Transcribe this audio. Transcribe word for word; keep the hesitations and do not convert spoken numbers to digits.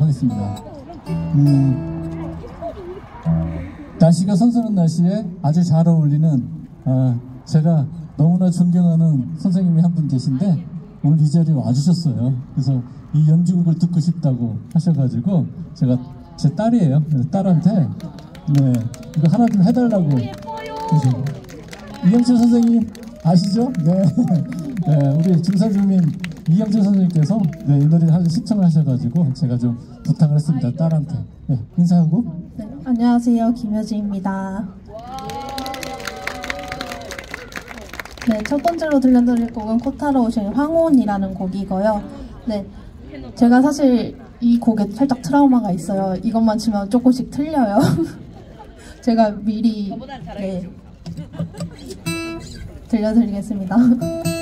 하겠습니다. 음, 날씨가 선선한 날씨에 아주 잘 어울리는 아, 제가 너무나 존경하는 선생님이 한 분 계신데 오늘 이 자리에 와주셨어요. 그래서 이 연주곡을 듣고 싶다고 하셔가지고 제가 제 딸이에요. 딸한테 네, 이거 하나 좀 해달라고. 그래서 이영철 선생님 아시죠? 네, 네 우리 중사주민 이영철 선생님께서 네, 이 노래 하나 신청을 하셔가지고 제가 좀 부탁을 했습니다. 딸한테. 네, 인사하고. 네, 안녕하세요. 김효지입니다. 네, 첫 번째로 들려드릴 곡은 코타로 오신 황혼이라는 곡이고요. 네, 제가 사실 이 곡에 살짝 트라우마가 있어요. 이것만 치면 조금씩 틀려요. 제가 미리 네, 들려드리겠습니다.